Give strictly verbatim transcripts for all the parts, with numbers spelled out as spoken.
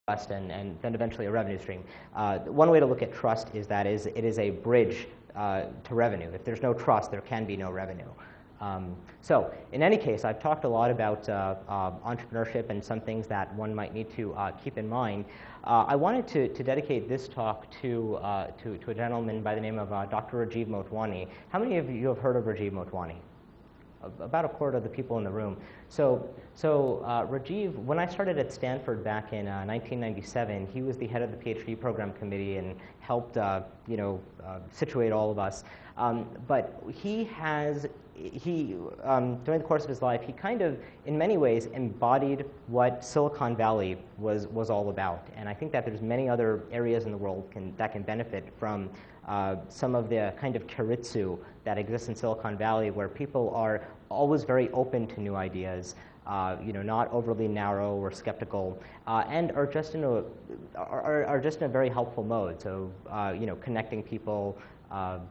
trust and, and then eventually a revenue stream. Uh, one way to look at trust is that is, it is a bridge uh, to revenue. If there's no trust, there can be no revenue. Um, so in any case, I've talked a lot about uh, uh, entrepreneurship and some things that one might need to uh, keep in mind. Uh, I wanted to, to dedicate this talk to, uh, to, to a gentleman by the name of uh, Doctor Rajiv Motwani. How many of you have heard of Rajiv Motwani? About a quarter of the people in the room. So, so uh, Rajiv, when I started at Stanford back in uh, nineteen ninety-seven, he was the head of the PhD program committee and helped, uh, you know, uh, situate all of us. Um, but he has, he, um, during the course of his life, he kind of, in many ways, embodied what Silicon Valley was, was all about. And I think that there's many other areas in the world can, that can benefit from uh, some of the kind of keiretsu that exists in Silicon Valley, where people are always very open to new ideas, uh, you know, not overly narrow or skeptical, uh, and are just in a, are, are just in a very helpful mode. So, uh, you know, connecting people, uh,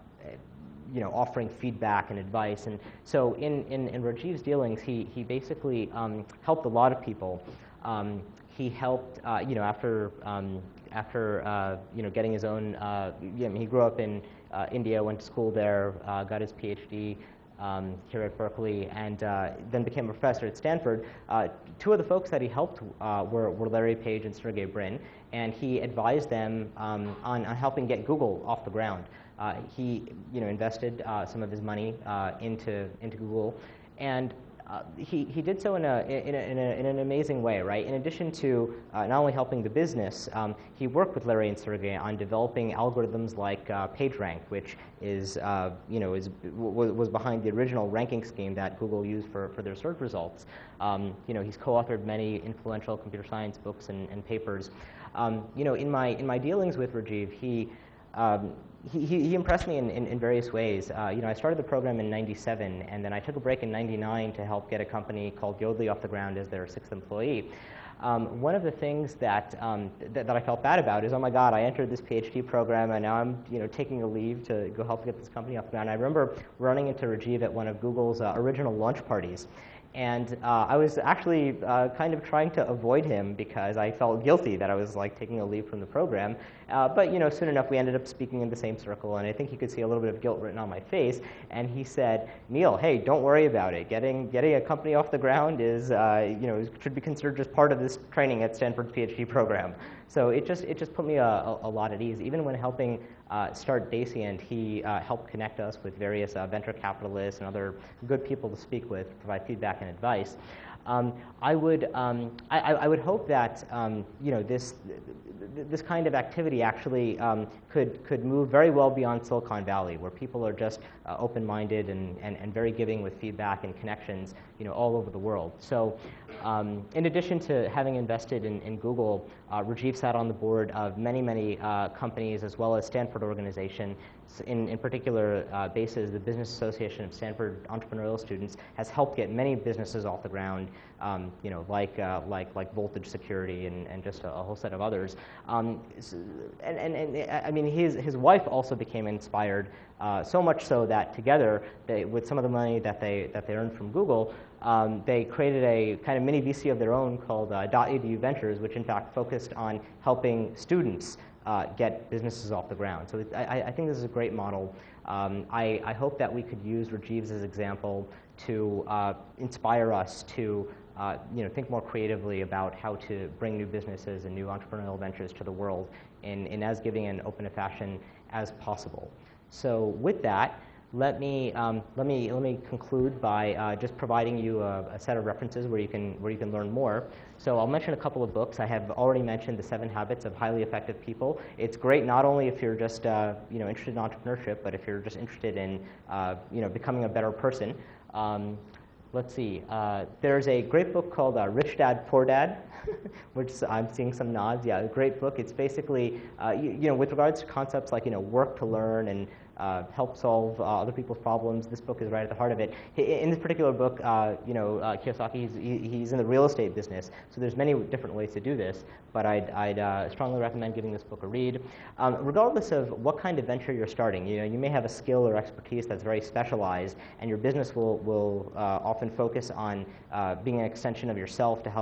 you know, offering feedback and advice. And so in, in, in Rajiv's dealings, he, he basically um, helped a lot of people. Um, he helped, uh, you know, after, um, after uh, you know, getting his own, uh, you know, he grew up in uh, India, went to school there, uh, got his PhD um, here at Berkeley, and uh, then became a professor at Stanford. Uh, two of the folks that he helped uh, were, were Larry Page and Sergey Brin, and he advised them um, on, on helping get Google off the ground. Uh, he, you know, invested uh, some of his money uh, into into Google, and uh, he he did so in a in, a, in, a, in an amazing way, right? In addition to uh, not only helping the business, um, he worked with Larry and Sergey on developing algorithms like uh, PageRank, which is uh, you know is was, was behind the original ranking scheme that Google used for for their search results. Um, you know, he's co-authored many influential computer science books and, and papers. Um, you know, in my in my dealings with Rajiv, he Um, he, he impressed me in, in, in various ways. Uh, you know, I started the program in ninety-seven, and then I took a break in ninety-nine to help get a company called Yodlee off the ground as their sixth employee. Um, one of the things that, um, th that I felt bad about is, oh my God, I entered this PhD program and now I'm, you know, taking a leave to go help get this company off the ground. I remember running into Rajiv at one of Google's uh, original launch parties. And uh, I was actually uh, kind of trying to avoid him because I felt guilty that I was like taking a leave from the program. Uh, but you know, soon enough, we ended up speaking in the same circle, and I think he could see a little bit of guilt written on my face. And he said, "Neil, hey, don't worry about it. Getting getting a company off the ground is, uh, you know, should be considered just part of this training at Stanford's PhD program." So it just it just put me a, a, a lot at ease. Even when helping uh, start Dacient, he uh, helped connect us with various uh, venture capitalists and other good people to speak with, provide feedback and advice. Um, I would um, I, I would hope that um, you know this this kind of activity actually um, could could move very well beyond Silicon Valley, where people are just uh, open-minded and, and and very giving with feedback and connections, you know, all over the world. So, um, in addition to having invested in, in Google, uh, Rajiv sat on the board of many many uh, companies as well as Stanford organization. In, in particular, uh, bases, the Business Association of Stanford Entrepreneurial Students has helped get many businesses off the ground, um, you know, like, uh, like, like Voltage Security and, and just a, a whole set of others. Um, and, and, and I mean, his, his wife also became inspired, uh, so much so that together, they, with some of the money that they, that they earned from Google, um, they created a kind of mini V C of their own called uh, .edu Ventures, which in fact focused on helping students Uh, get businesses off the ground. So it, I, I think this is a great model. Um, I, I hope that we could use Rajiv's example to uh, inspire us to uh, you know, think more creatively about how to bring new businesses and new entrepreneurial ventures to the world in, in as giving and open a fashion as possible. So with that, Let me, um, let me, let me conclude by uh, just providing you a, a set of references where you, can, where you can learn more. So I'll mention a couple of books. I have already mentioned The Seven Habits of Highly Effective People. It's great not only if you're just uh, you know, interested in entrepreneurship, but if you're just interested in uh, you know, becoming a better person. Um, let's see. Uh, there's a great book called uh, Rich Dad, Poor Dad, which I'm seeing some nods. Yeah, a great book. It's basically, uh, you, you know, with regards to concepts like, you know, work to learn and Uh, help solve uh, other people's problems. This book is right at the heart of it. In this particular book, uh, you know, uh, Kiyosaki, he's, he, he's in the real estate business, so there's many different ways to do this, but I'd, I'd uh, strongly recommend giving this book a read. Um, regardless of what kind of venture you're starting, you know, you may have a skill or expertise that's very specialized, and your business will, will uh, often focus on uh, being an extension of yourself to help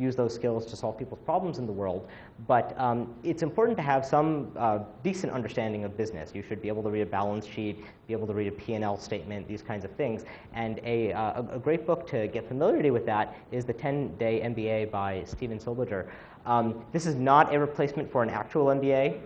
use those skills to solve people's problems in the world. But um, it's important to have some uh, decent understanding of business. You should be able to read a balance sheet, be able to read a P and L statement, these kinds of things. And a, uh, a great book to get familiarity with that is The ten-Day M B A by Steven Silberger. Um, this is not a replacement for an actual M B A.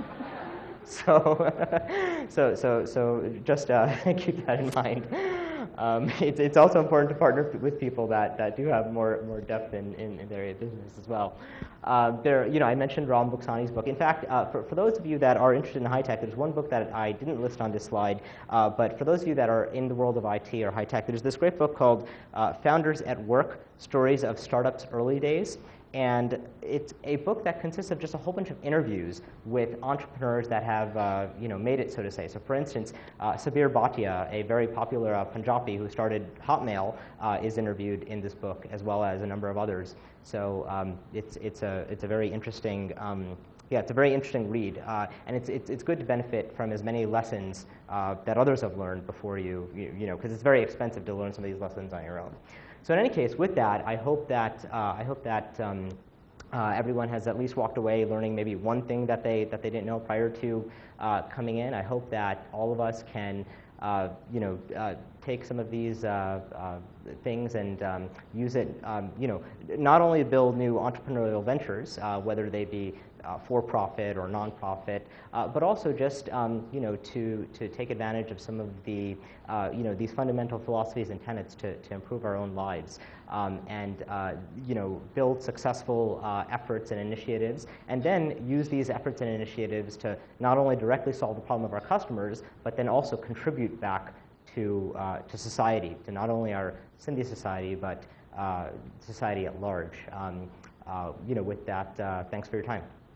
So, so, so, so just uh, keep that in mind. Um, it's, it's also important to partner with people that, that do have more, more depth in, in, in their area of business as well. Uh, there, you know, I mentioned Ram Buksani's book. In fact, uh, for, for those of you that are interested in high tech, there's one book that I didn't list on this slide, uh, but for those of you that are in the world of I T or high tech, there's this great book called uh, Founders at Work, Stories of Startups' Early Days. And it's a book that consists of just a whole bunch of interviews with entrepreneurs that have, uh, you know, made it, so to say. So, for instance, uh, Sabir Bhatia, a very popular uh, Punjabi who started Hotmail, uh, is interviewed in this book, as well as a number of others. So, um, it's it's a it's a very interesting. Um, Yeah, it's a very interesting read, uh, and it's, it's, it's good to benefit from as many lessons uh, that others have learned before you, you, you know, because it's very expensive to learn some of these lessons on your own. So in any case, with that, I hope that, uh, I hope that um, uh, everyone has at least walked away learning maybe one thing that they, that they didn't know prior to uh, coming in. I hope that all of us can Uh, you know, uh, take some of these uh, uh, things and um, use it, um, you know, not only build new entrepreneurial ventures, uh, whether they be uh, for-profit or non-profit, uh, but also just, um, you know, to, to take advantage of some of the, uh, you know, these fundamental philosophies and tenets to, to improve our own lives. Um, and uh, you know, build successful uh, efforts and initiatives, and then use these efforts and initiatives to not only directly solve the problem of our customers, but then also contribute back to, uh, to society, to not only our Sindhi society, but uh, society at large. Um, uh, you know, with that, uh, thanks for your time.